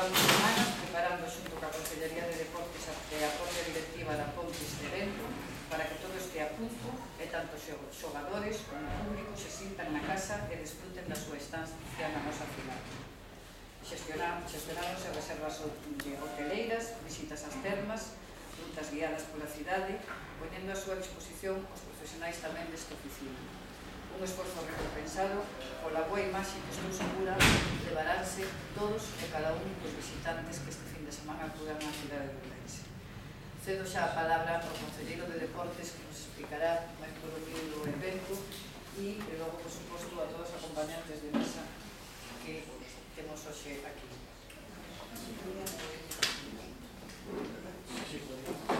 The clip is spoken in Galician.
levamos semanas preparando xunto ca Consellería de Deportes e a propia directiva da Ponte este evento para que todo este a punto e tanto xogadores como público se sintan na casa e desfruten da súa estancia na nosa final. Xestionamos as reservas de hoteleiras, visitas ás termas, rutas guiadas pola cidade, poñendo a súa disposición os profesionais tamén desta oficina. Un esforzo recompensado pola boa imaxe que estou segura levaránse todos e cada un dos visitantes que este fin de semana acudan á cidade de Ourense. Cedo xa a palabra ao concelleiro de Deportes que nos explicará máis polo fío do evento e logo, por suposto, a todos os acompañantes de mesa que temos hoxe aquí.